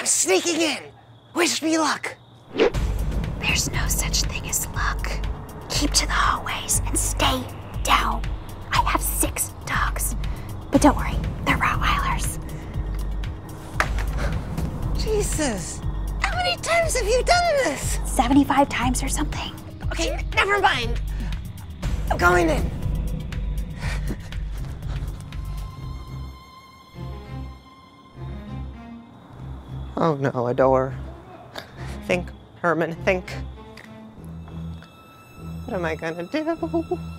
sneaking in. Wish me luck. There's no such thing as luck. Keep to the hallways and stay down. I have 6 dogs. But don't worry, they're Rottweilers. Jesus. How many times have you done this? 75 times or something. Okay, never mind. I'm going in. Oh no, a door. Think, Herman, think. What am I gonna do?